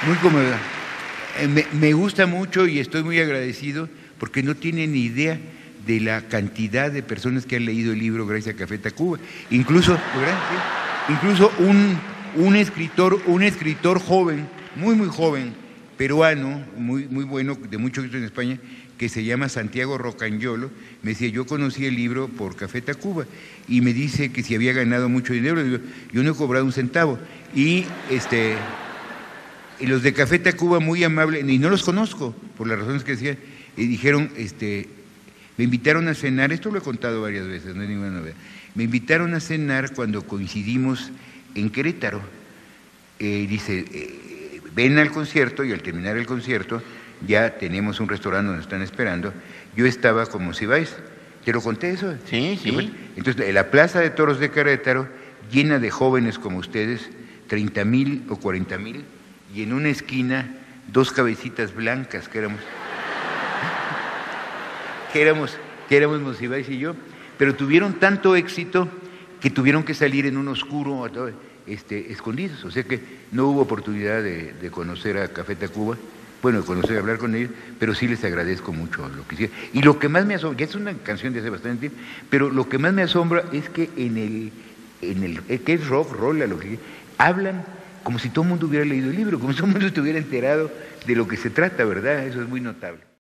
muy conmovedor. Me gusta mucho y estoy muy agradecido porque no tienen ni idea de la cantidad de personas que han leído el libro gracias a Café Tacuba. Incluso un escritor joven, muy joven, peruano, muy bueno, de mucho éxito en España, que se llama Santiago Rocagnolo, me decía, yo conocí el libro por Café Tacuba, y me dice que si había ganado mucho dinero. Le digo, yo no he cobrado un centavo. Y los de Café Tacuba, muy amables, y no los conozco, por las razones que decían, y dijeron, me invitaron a cenar, esto lo he contado varias veces, no hay ninguna novedad, me invitaron a cenar cuando coincidimos en Querétaro. Dice, ven al concierto, y al terminar el concierto, ya tenemos un restaurante donde están esperando. Yo estaba como si vais, ¿te lo conté eso? Sí. Entonces, la plaza de toros de Querétaro, llena de jóvenes como ustedes, 30,000 o 40,000, y en una esquina, dos cabecitas blancas que éramos Monsiváis y yo, pero tuvieron tanto éxito que tuvieron que salir en un oscuro, escondidos, o sea que no hubo oportunidad de conocer a Café Tacuba, bueno, de conocer, hablar con ellos, pero sí les agradezco mucho lo que hicieron. Y lo que más me asombra, ya es una canción de hace bastante tiempo, pero lo que más me asombra es que que es rock, rola, lo que hablan como si todo el mundo hubiera leído el libro, como si todo el mundo estuviera enterado de lo que se trata, ¿verdad? Eso es muy notable.